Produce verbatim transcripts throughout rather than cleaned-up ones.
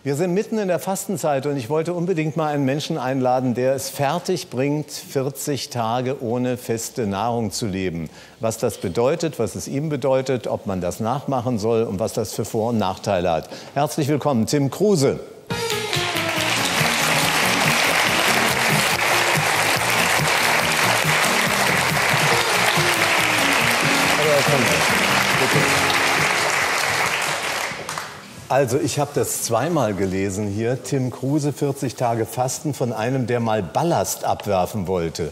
Wir sind mitten in der Fastenzeit und ich wollte unbedingt mal einen Menschen einladen, der es fertig bringt, vierzig Tage ohne feste Nahrung zu leben. Was das bedeutet, was es ihm bedeutet, ob man das nachmachen soll und was das für Vor- und Nachteile hat. Herzlich willkommen, Tim Kruse. Also ich habe das zweimal gelesen hier, Tim Kruse, vierzig Tage Fasten von einem, der mal Ballast abwerfen wollte.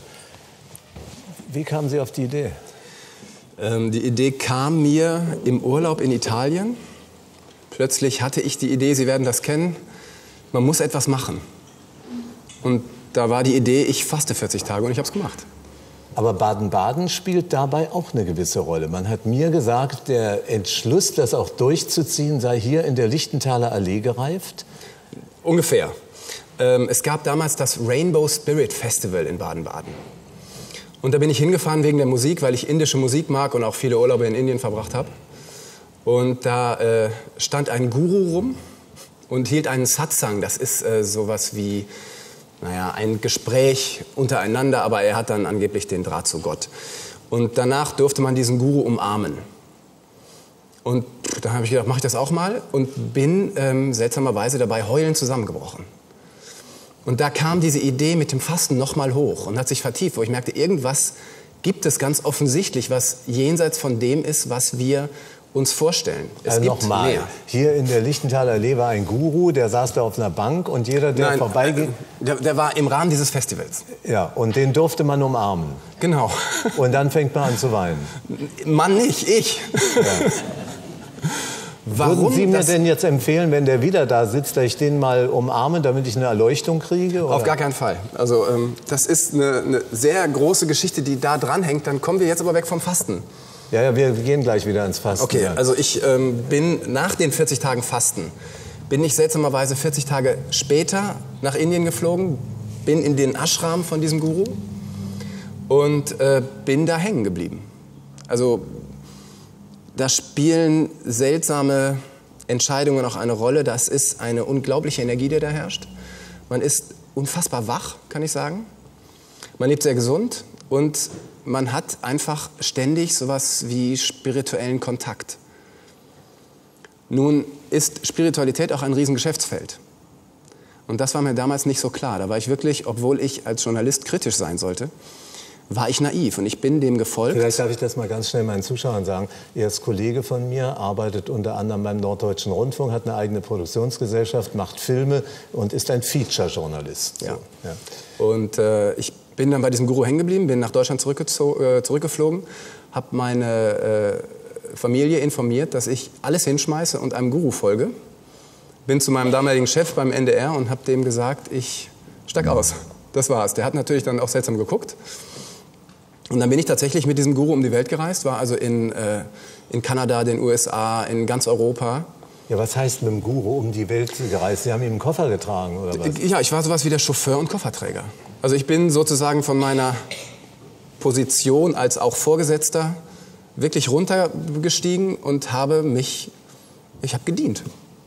Wie kamen Sie auf die Idee? Ähm, die Idee kam mir im Urlaub in Italien. Plötzlich hatte ich die Idee, Sie werden das kennen, man muss etwas machen. Und da war die Idee, ich faste vierzig Tage und ich habe es gemacht. Aber Baden-Baden spielt dabei auch eine gewisse Rolle. Man hat mir gesagt, der Entschluss, das auch durchzuziehen, sei hier in der Lichtenthaler Allee gereift. Ungefähr. Ähm, es gab damals das Rainbow Spirit Festival in Baden-Baden. Und da bin ich hingefahren wegen der Musik, weil ich indische Musik mag und auch viele Urlaube in Indien verbracht habe. Und da äh, stand ein Guru rum und hielt einen Satsang. Das ist äh, sowas wie... Naja, ein Gespräch untereinander, aber er hat dann angeblich den Draht zu Gott. Und danach durfte man diesen Guru umarmen. Und da habe ich gedacht, mache ich das auch mal und bin ähm, seltsamerweise dabei heulend zusammengebrochen. Und da kam diese Idee mit dem Fasten nochmal hoch und hat sich vertieft, wo ich merkte, irgendwas gibt es ganz offensichtlich, was jenseits von dem ist, was wir uns vorstellen. Es also gibt nochmal, mehr. Hier in der Lichtenthaler Allee war ein Guru, der saß da auf einer Bank und jeder, der Nein, vorbeiging... Der, der war im Rahmen dieses Festivals. Ja, und den durfte man umarmen. Genau. Und dann fängt man an zu weinen. Mann nicht, ich. Ja. Warum Würden Sie mir denn jetzt empfehlen, wenn der wieder da sitzt, dass ich den mal umarme, damit ich eine Erleuchtung kriege? Oder? Auf gar keinen Fall. Also ähm, das ist eine, eine sehr große Geschichte, die da dranhängt. Dann kommen wir jetzt aber weg vom Fasten. Ja, ja, wir gehen gleich wieder ins Fasten. Okay, also ich ähm, bin nach den vierzig Tagen Fasten, bin ich seltsamerweise vierzig Tage später nach Indien geflogen, bin in den Ashram von diesem Guru und äh, bin da hängen geblieben. Also da spielen seltsame Entscheidungen auch eine Rolle. Das ist eine unglaubliche Energie, die da herrscht. Man ist unfassbar wach, kann ich sagen. Man lebt sehr gesund und man hat einfach ständig sowas wie spirituellen Kontakt. Nun ist Spiritualität auch ein Riesengeschäftsfeld. Und das war mir damals nicht so klar. Da war ich wirklich, obwohl ich als Journalist kritisch sein sollte, war ich naiv und ich bin dem gefolgt. Vielleicht darf ich das mal ganz schnell meinen Zuschauern sagen. Er ist Kollege von mir, arbeitet unter anderem beim Norddeutschen Rundfunk, hat eine eigene Produktionsgesellschaft, macht Filme und ist ein Feature-Journalist. So. Ja. Ja. Und äh, ich bin dann bei diesem Guru hängen geblieben, bin nach Deutschland äh, zurückgeflogen, habe meine äh, Familie informiert, dass ich alles hinschmeiße und einem Guru folge. Bin zu meinem damaligen Chef beim N D R und habe dem gesagt, ich steig aus. Das war's. Der hat natürlich dann auch seltsam geguckt. Und dann bin ich tatsächlich mit diesem Guru um die Welt gereist, war also in, äh, in Kanada, den U S A, in ganz Europa. Ja, was heißt mit dem Guru um die Welt gereist? Sie haben ihm einen Koffer getragen, oder was? Ja, ich war sowas wie der Chauffeur und Kofferträger. Also ich bin sozusagen von meiner Position als auch Vorgesetzter wirklich runtergestiegen und habe mich, ich habe gedient.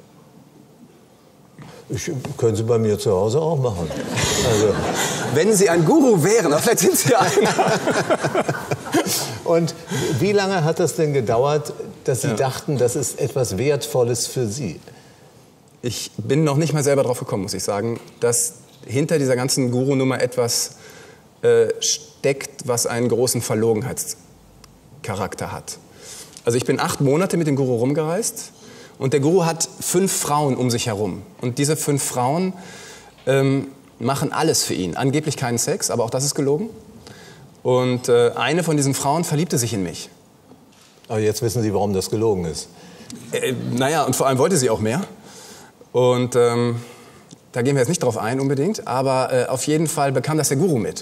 Ich, können Sie bei mir zu Hause auch machen. Also. Wenn Sie ein Guru wären, aber vielleicht sind Sie einer. Und wie lange hat das denn gedauert, dass Sie ja. dachten, das ist etwas Wertvolles für Sie? Ich bin noch nicht mal selber drauf gekommen, muss ich sagen, dass hinter dieser ganzen Guru-Nummer etwas äh, steckt, was einen großen Verlogenheitscharakter hat. Also ich bin acht Monate mit dem Guru rumgereist. Und der Guru hat fünf Frauen um sich herum. Und diese fünf Frauen ähm, machen alles für ihn. Angeblich keinen Sex, aber auch das ist gelogen. Und äh, eine von diesen Frauen verliebte sich in mich. Aber jetzt wissen Sie, warum das gelogen ist. Äh, naja, und vor allem wollte sie auch mehr. Und ähm, da gehen wir jetzt nicht drauf ein unbedingt. Aber äh, auf jeden Fall bekam das der Guru mit.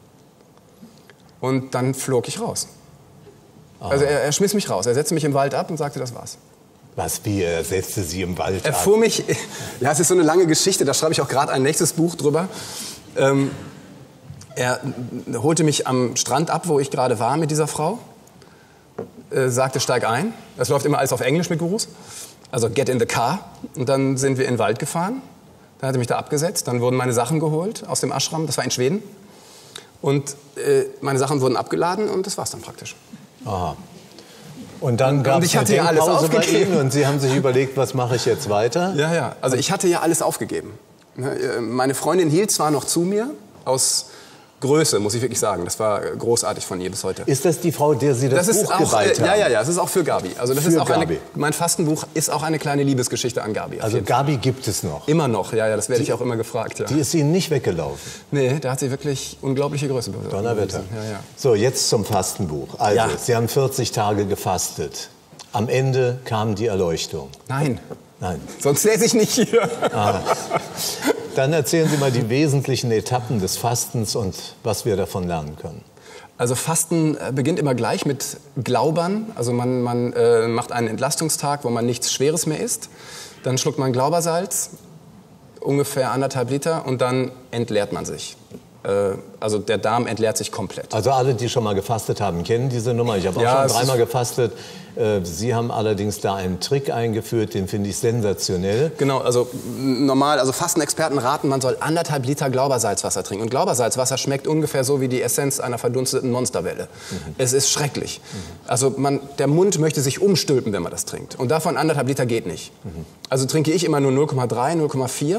Und dann flog ich raus. Aha. Also er, er schmiss mich raus. Er setzte mich im Wald ab und sagte, das war's. Was, wie, er setzte Sie im Wald ab? Er fuhr mich, ja, es ist so eine lange Geschichte, da schreibe ich auch gerade ein nächstes Buch drüber. Ähm, er holte mich am Strand ab, wo ich gerade war mit dieser Frau, äh, sagte, steig ein. Das läuft immer alles auf Englisch mit Gurus. Also get in the car. Und dann sind wir in den Wald gefahren. Dann hat er mich da abgesetzt. Dann wurden meine Sachen geholt aus dem Ashram. Das war in Schweden. Und äh, meine Sachen wurden abgeladen und das war's dann praktisch. Aha. Und dann gab es eine Denkpause bei Ihnen und Sie haben sich überlegt, was mache ich jetzt weiter? Ja, ja. Also ich hatte ja alles aufgegeben. Meine Freundin hielt zwar noch zu mir, aus Größe, muss ich wirklich sagen. Das war großartig von ihr bis heute. Ist das die Frau, der Sie das, das Buch auch, geweiht haben? Ja, ja, ja. Es ist auch für Gabi. Also das für ist auch Gabi. Eine, mein Fastenbuch ist auch eine kleine Liebesgeschichte an Gabi. Also Gabi gibt es noch? Immer noch, ja, ja. Das werde ich auch immer gefragt. Ja. Die ist Ihnen nicht weggelaufen? Nee, da hat sie wirklich unglaubliche Größe bewiesen. Donnerwetter. Ja, ja. So, jetzt zum Fastenbuch. Also, ja. Sie haben vierzig Tage gefastet. Am Ende kam die Erleuchtung. Nein. Nein. Sonst lese ich nicht hier. Ah. Dann erzählen Sie mal die wesentlichen Etappen des Fastens und was wir davon lernen können. Also Fasten beginnt immer gleich mit Glaubern. Also man, man äh, macht einen Entlastungstag, wo man nichts Schweres mehr isst. Dann schluckt man Glaubersalz, ungefähr anderthalb Liter, und dann entleert man sich. Äh, also der Darm entleert sich komplett. Also alle, die schon mal gefastet haben, kennen diese Nummer. Ich habe auch ja, schon dreimal gefastet. Sie haben allerdings da einen Trick eingeführt, den finde ich sensationell. Genau, also normal, also Fastenexperten raten, man soll anderthalb Liter Glaubersalzwasser trinken. Und Glaubersalzwasser schmeckt ungefähr so wie die Essenz einer verdunsteten Monsterwelle. Mhm. Es ist schrecklich. Mhm. Also man, der Mund möchte sich umstülpen, wenn man das trinkt. Und davon anderthalb Liter geht nicht. Mhm. Also trinke ich immer nur null Komma drei, null Komma vier.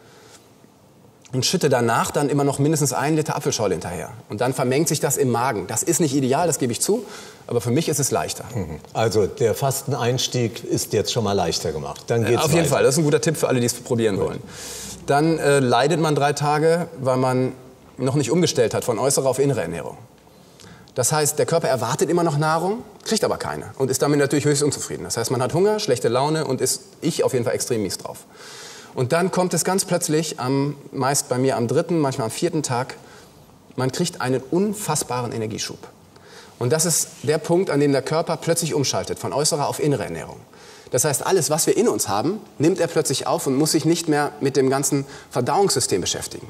Und schütte danach dann immer noch mindestens einen Liter Apfelschorle hinterher. Und dann vermengt sich das im Magen. Das ist nicht ideal, das gebe ich zu, aber für mich ist es leichter. Also der Fasteneinstieg ist jetzt schon mal leichter gemacht. Dann geht's Auf jeden weiter. Fall, das ist ein guter Tipp für alle, die es probieren Gut. wollen. Dann äh, leidet man drei Tage, weil man noch nicht umgestellt hat von äußerer auf innere Ernährung. Das heißt, der Körper erwartet immer noch Nahrung, kriegt aber keine und ist damit natürlich höchst unzufrieden. Das heißt, man hat Hunger, schlechte Laune und ist, ich auf jeden Fall, extrem mies drauf. Und dann kommt es ganz plötzlich, am, meist bei mir am dritten, manchmal am vierten Tag, man kriegt einen unfassbaren Energieschub. Und das ist der Punkt, an dem der Körper plötzlich umschaltet, von äußerer auf innere Ernährung. Das heißt, alles, was wir in uns haben, nimmt er plötzlich auf und muss sich nicht mehr mit dem ganzen Verdauungssystem beschäftigen.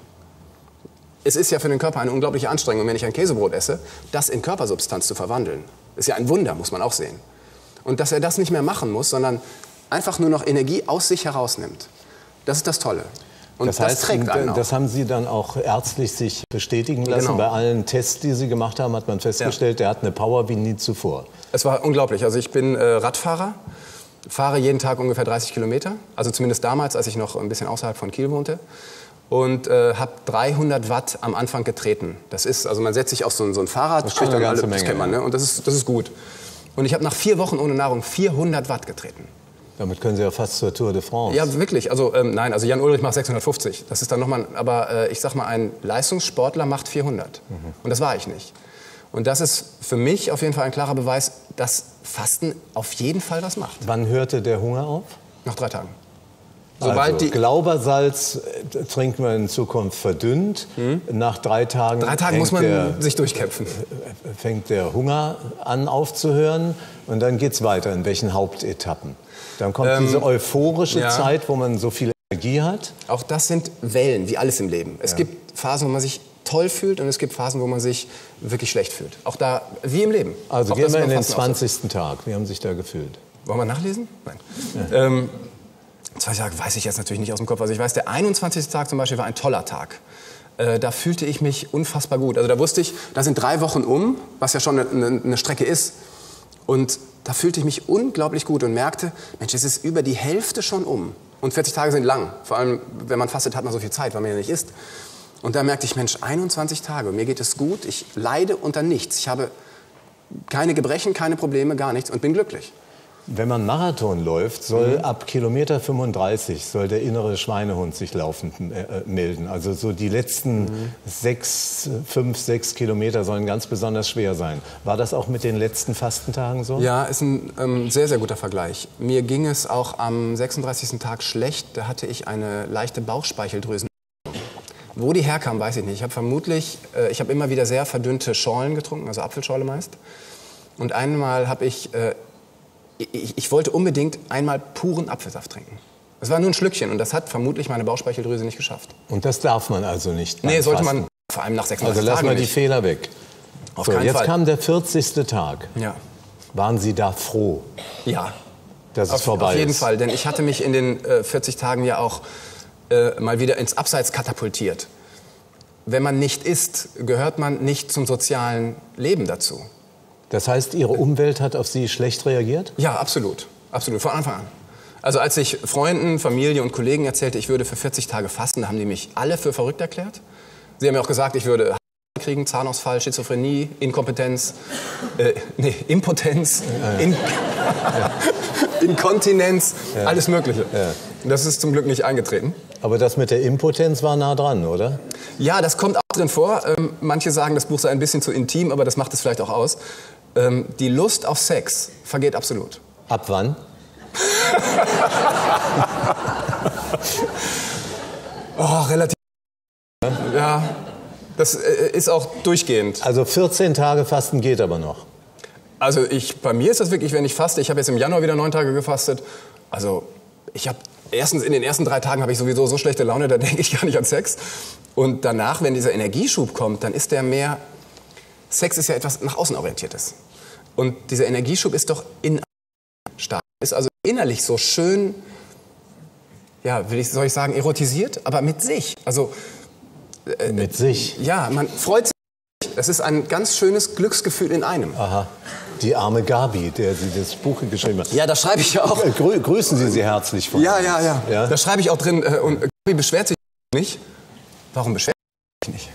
Es ist ja für den Körper eine unglaubliche Anstrengung, wenn ich ein Käsebrot esse, das in Körpersubstanz zu verwandeln. Ist ja ein Wunder, muss man auch sehen. Und dass er das nicht mehr machen muss, sondern einfach nur noch Energie aus sich herausnimmt. Das ist das Tolle. Und das, heißt, das trägt einen auch. Das haben Sie dann auch ärztlich sich bestätigen lassen? Genau. Bei allen Tests, die Sie gemacht haben, hat man festgestellt, ja. Der hat eine Power wie nie zuvor. Es war unglaublich. Also ich bin äh, Radfahrer, fahre jeden Tag ungefähr dreißig Kilometer. Also zumindest damals, als ich noch ein bisschen außerhalb von Kiel wohnte. Und äh, habe dreihundert Watt am Anfang getreten. Das ist, also man setzt sich auf so ein, so ein Fahrrad, das, eine ganze alle, Menge, das kennt man, ne? Und das ist, das ist gut. Und ich habe nach vier Wochen ohne Nahrung vierhundert Watt getreten. Damit können Sie ja fast zur Tour de France. Ja, wirklich. Also ähm, nein, also Jan Ulrich macht sechshundertfünfzig. Das ist dann noch mal, aber äh, ich sag mal, ein Leistungssportler macht vierhundert. Mhm. Und das war ich nicht. Und das ist für mich auf jeden Fall ein klarer Beweis, dass Fasten auf jeden Fall was macht. Wann hörte der Hunger auf? Nach drei Tagen. Sobald also, die Glaubersalz trinkt man in Zukunft verdünnt. Mhm. Nach drei Tagen, drei Tagen muss man der, sich durchkämpfen. Fängt der Hunger an aufzuhören und dann geht es weiter. In welchen Hauptetappen? Dann kommt ähm, diese euphorische ja. Zeit, wo man so viel Energie hat. Auch das sind Wellen, wie alles im Leben. Es ja. gibt Phasen, wo man sich toll fühlt und es gibt Phasen, wo man sich wirklich schlecht fühlt. Auch da, wie im Leben. Also auch gehen wir in den zwanzigsten Tag. Wie haben Sie sich da gefühlt? Wollen wir nachlesen? Nein. Ja. Ähm, zwei Tage weiß ich jetzt natürlich nicht aus dem Kopf. Also ich weiß, der einundzwanzigste Tag zum Beispiel war ein toller Tag. Äh, da fühlte ich mich unfassbar gut. Also da wusste ich, da sind drei Wochen um, was ja schon eine, eine Strecke ist. Und da fühlte ich mich unglaublich gut und merkte, Mensch, es ist über die Hälfte schon um. Und vierzig Tage sind lang. Vor allem, wenn man fastet, hat man so viel Zeit, weil man ja nicht isst. Und da merkte ich, Mensch, einundzwanzig Tage, mir geht es gut, ich leide unter nichts. Ich habe keine Gebrechen, keine Probleme, gar nichts und bin glücklich. Wenn man Marathon läuft, soll Mhm. ab Kilometer fünfunddreißig soll der innere Schweinehund sich laufend äh, melden. Also so die letzten mhm. sechs, fünf, sechs Kilometer sollen ganz besonders schwer sein. War das auch mit den letzten Fastentagen so? Ja, ist ein ähm, sehr, sehr guter Vergleich. Mir ging es auch am sechsunddreißigsten Tag schlecht. Da hatte ich eine leichte Bauchspeicheldrüsen. Wo die herkam, weiß ich nicht. Ich habe vermutlich, äh, ich habe immer wieder sehr verdünnte Schorlen getrunken, also Apfelschorle meist. Und einmal habe ich, äh, ich, ich wollte unbedingt einmal puren Apfelsaft trinken. Das war nur ein Schlückchen und das hat vermutlich meine Bauchspeicheldrüse nicht geschafft. Und das darf man also nicht? Nee, sollte Fasten. man vor allem nach sechsunddreißig Also lassen wir die nicht. Fehler weg. Auf so, keinen jetzt Fall. kam der vierzigste Tag. Ja. Waren Sie da froh? Ja. dass es auf, vorbei ist. Auf jeden Fall, denn ich hatte mich in den äh, vierzig Tagen ja auch äh, mal wieder ins Abseits katapultiert. Wenn man nicht isst, gehört man nicht zum sozialen Leben dazu. Das heißt, Ihre Umwelt hat auf Sie schlecht reagiert? Ja, absolut. Absolut, von Anfang an. Also als ich Freunden, Familie und Kollegen erzählte, ich würde für vierzig Tage fasten, haben die mich alle für verrückt erklärt. Sie haben mir auch gesagt, ich würde kriegen, Zahnausfall, Schizophrenie, Inkompetenz, äh, nee, Impotenz, In Inkontinenz, ja. Alles Mögliche. Ja. Das ist zum Glück nicht eingetreten. Aber das mit der Impotenz war nah dran, oder? Ja, das kommt auch drin vor. Ähm, manche sagen, das Buch sei ein bisschen zu intim, aber das macht es vielleicht auch aus. Ähm, die Lust auf Sex vergeht absolut. Ab wann? Oh, relativ. Ja, das ist auch durchgehend. Also vierzehn Tage Fasten geht aber noch? Also ich, bei mir ist das wirklich, wenn ich faste, ich habe jetzt im Januar wieder neun Tage gefastet. Also ich habe erstens in den ersten drei Tagen habe ich sowieso so schlechte Laune, da denke ich gar nicht an Sex. Und danach, wenn dieser Energieschub kommt, dann ist der mehr, Sex ist ja etwas nach außen orientiertes. Und dieser Energieschub ist doch in stark, ist also innerlich so schön, ja, will ich, soll ich sagen, erotisiert, aber mit sich. Also äh, mit sich? Ja, man freut sich. Das ist ein ganz schönes Glücksgefühl in einem. Aha. Die arme Gabi, der sie das Buch geschrieben hat. Ja, da schreibe ich ja auch. Grü grüßen Sie sie herzlich von. Ja, ja, ja, ja. Da schreibe ich auch drin, äh, und Gabi beschwert sich nicht. Warum beschwert sich nicht?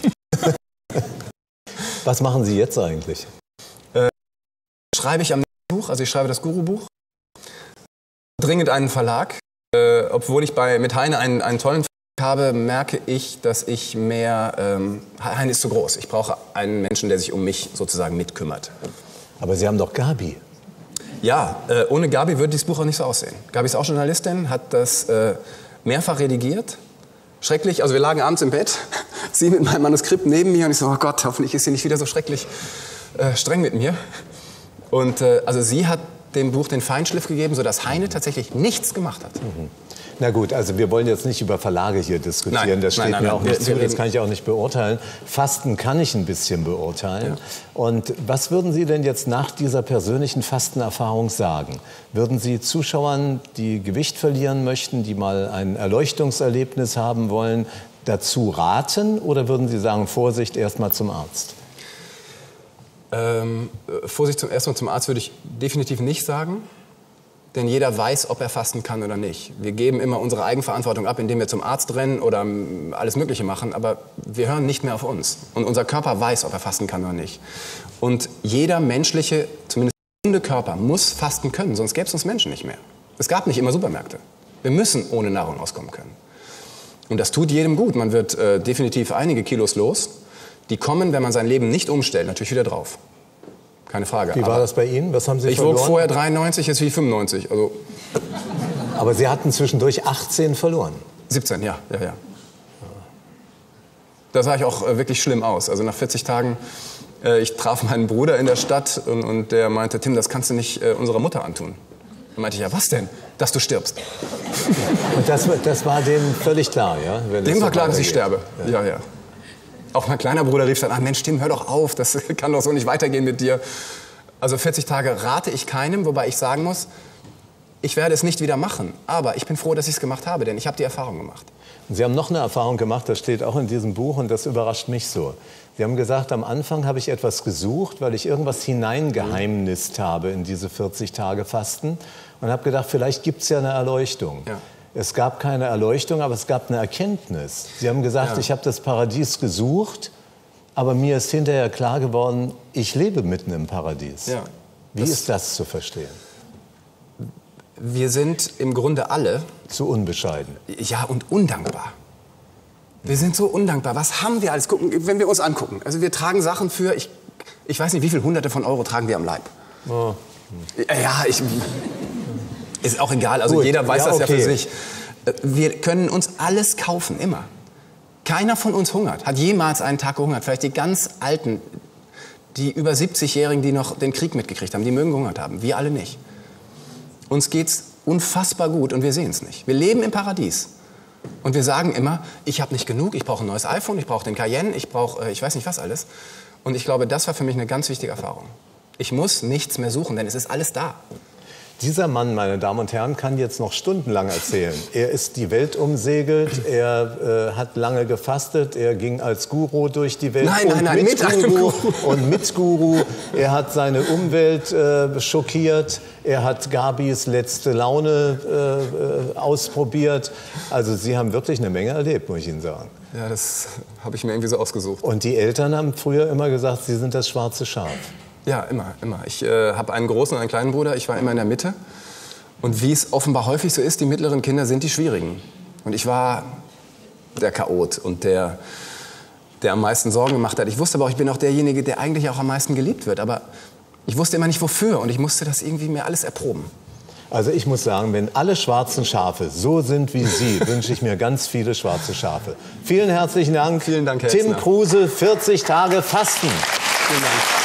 Was machen Sie jetzt eigentlich? Äh, schreibe ich am Buch, also ich schreibe das Guru-Buch. Dringend einen Verlag. Äh, obwohl ich bei, mit Heine einen, einen tollen Verlag habe, merke ich, dass ich mehr... Ähm, Heine ist zu groß. Ich brauche einen Menschen, der sich um mich sozusagen mitkümmert. Aber Sie haben doch Gabi. Ja, äh, ohne Gabi würde dieses Buch auch nicht so aussehen. Gabi ist auch Journalistin, hat das äh, mehrfach redigiert. Schrecklich, also wir lagen abends im Bett, sie mit meinem Manuskript neben mir und ich so, oh Gott, hoffentlich ist sie nicht wieder so schrecklich äh, streng mit mir. Und äh, also sie hat dem Buch den Feinschliff gegeben, sodass Heine tatsächlich nichts gemacht hat. Mhm. Na gut, also wir wollen jetzt nicht über Verlage hier diskutieren, nein, das steht nein, nein, mir nein, auch nicht wir, zu, wir das kann ich auch nicht beurteilen. Fasten kann ich ein bisschen beurteilen. Ja. Und was würden Sie denn jetzt nach dieser persönlichen Fastenerfahrung sagen? Würden Sie Zuschauern, die Gewicht verlieren möchten, die mal ein Erleuchtungserlebnis haben wollen, dazu raten? Oder würden Sie sagen, Vorsicht, erst mal zum Arzt? Ähm, Vorsicht, zum ersten Mal zum Arzt würde ich definitiv nicht sagen. Denn jeder weiß, ob er fasten kann oder nicht. Wir geben immer unsere Eigenverantwortung ab, indem wir zum Arzt rennen oder alles Mögliche machen. Aber wir hören nicht mehr auf uns. Und unser Körper weiß, ob er fasten kann oder nicht. Und jeder menschliche, zumindest gesunde Körper, muss fasten können. Sonst gäbe es uns Menschen nicht mehr. Es gab nicht immer Supermärkte. Wir müssen ohne Nahrung auskommen können. Und das tut jedem gut. Man wird äh, definitiv einige Kilos los. Die kommen, wenn man sein Leben nicht umstellt, natürlich wieder drauf. Keine Frage. Wie war aber das bei Ihnen? Was haben Sie ich verloren? wog vorher dreiundneunzig, jetzt wie fünfundneunzig. Also aber Sie hatten zwischendurch achtzehn verloren. siebzehn, ja, ja, ja. Da sah ich auch äh, wirklich schlimm aus. Also nach vierzig Tagen, äh, ich traf meinen Bruder in der Stadt und, und der meinte, Tim, das kannst du nicht äh, unserer Mutter antun. Dann meinte ich, ja, was denn? Dass du stirbst. Und das, das war denen völlig klar, ja? Wenn Dem so war klar, dass ich weitergeht. sterbe. Ja, ja. Auch mein kleiner Bruder rief dann, ah Mensch, Tim, hör doch auf, das kann doch so nicht weitergehen mit dir. Also vierzig Tage rate ich keinem, wobei ich sagen muss, ich werde es nicht wieder machen. Aber ich bin froh, dass ich es gemacht habe, denn ich habe die Erfahrung gemacht. Sie haben noch eine Erfahrung gemacht, das steht auch in diesem Buch und das überrascht mich so. Sie haben gesagt, am Anfang habe ich etwas gesucht, weil ich irgendwas hineingeheimnist habe in diese vierzig Tage Fasten und habe gedacht, vielleicht gibt es ja eine Erleuchtung. Ja. Es gab keine Erleuchtung, aber es gab eine Erkenntnis. Sie haben gesagt, ja. ich habe das Paradies gesucht, aber mir ist hinterher klar geworden, ich lebe mitten im Paradies. Ja. Wie das ist das zu verstehen? Wir sind im Grunde alle... Zu unbescheiden. Ja, und undankbar. Wir sind so undankbar. Was haben wir alles? Gucken, wenn wir uns angucken. Also wir tragen Sachen für, ich, ich weiß nicht, wie viele Hunderte von Euro tragen wir am Leib. Oh. Ja, ich... Ist auch egal, also Gut. jeder weiß ja, das okay. ja für sich. Wir können uns alles kaufen, immer. Keiner von uns hungert, hat jemals einen Tag gehungert. Vielleicht die ganz Alten, die über siebzigjährigen, die noch den Krieg mitgekriegt haben, die mögen gehungert haben. Wir alle nicht. Uns geht's unfassbar gut und wir sehen es nicht. Wir leben im Paradies. Und wir sagen immer, ich habe nicht genug, ich brauche ein neues iPhone, ich brauche den Cayenne, ich brauche, ich weiß nicht was alles. Und ich glaube, das war für mich eine ganz wichtige Erfahrung. Ich muss nichts mehr suchen, denn es ist alles da. Dieser Mann, meine Damen und Herren, kann jetzt noch stundenlang erzählen. Er ist die Welt umsegelt, er äh, hat lange gefastet, er ging als Guru durch die Welt. Nein, und nein, nein, mit, mit einem Guru Guru. und mit Guru. Er hat seine Umwelt äh, schockiert, er hat Gabis letzte Laune äh, ausprobiert. Also Sie haben wirklich eine Menge erlebt, muss ich Ihnen sagen. Ja, das habe ich mir irgendwie so ausgesucht. Und die Eltern haben früher immer gesagt, Sie sind das schwarze Schaf. Ja, immer, immer. Ich äh, habe einen großen und einen kleinen Bruder. Ich war immer in der Mitte. Und wie es offenbar häufig so ist, die mittleren Kinder sind die Schwierigen. Und ich war der Chaot und der, der am meisten Sorgen gemacht hat. Ich wusste aber auch, ich bin auch derjenige, der eigentlich auch am meisten geliebt wird. Aber ich wusste immer nicht, wofür. Und ich musste das irgendwie mir alles erproben. Also ich muss sagen, wenn alle schwarzen Schafe so sind wie Sie, wünsche ich mir ganz viele schwarze Schafe. Vielen herzlichen Dank. Vielen Dank, Herr Tim Etzner. Kruse, vierzig Tage Fasten. Vielen Dank.